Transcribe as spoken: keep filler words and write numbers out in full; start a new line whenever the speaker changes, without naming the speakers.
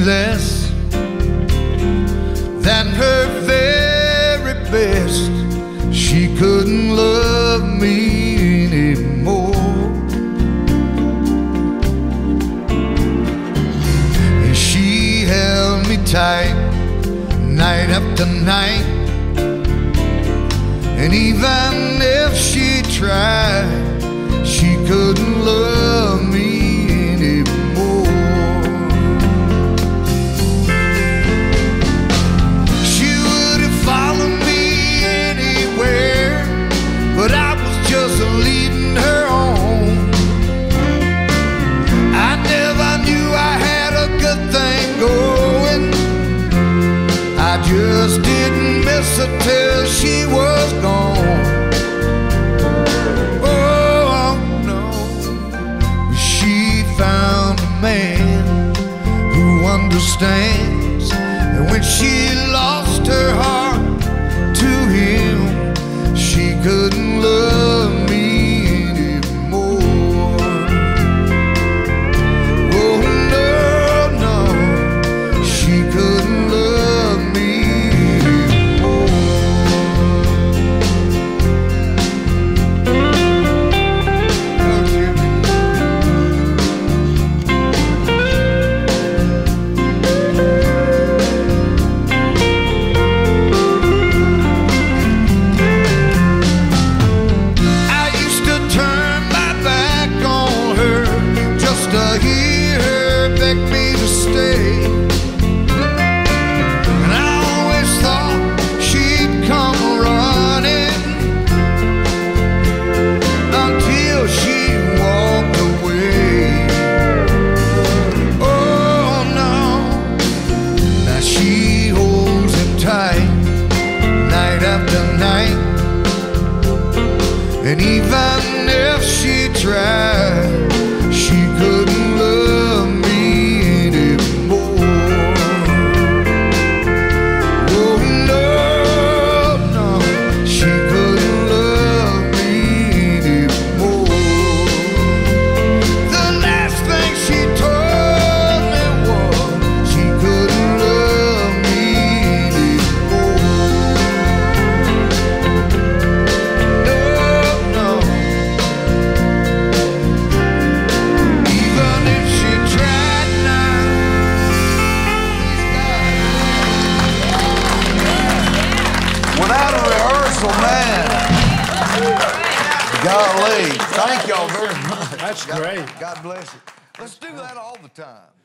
less than her very best. She couldn't love me anymore. And she held me tight night after night. And even if she tried, she couldn't love me anymore. She would have followed me anywhere, but I was just leading her on. I never knew I had a good thing going. I just didn't miss her till she was gone. Oh no, she found a man who understands, and when she lost her heart to him, she couldn't love me anymore. Oh no, no, she couldn't love me. And even if she tried, she couldn't love me anymore. Oh no, no, she couldn't love me anymore. The last thing she told me was she couldn't love me anymore.
Without a rehearsal, man. Golly. Thank y'all very much.
That's
God,
great.
God bless you. Let's do that all the time.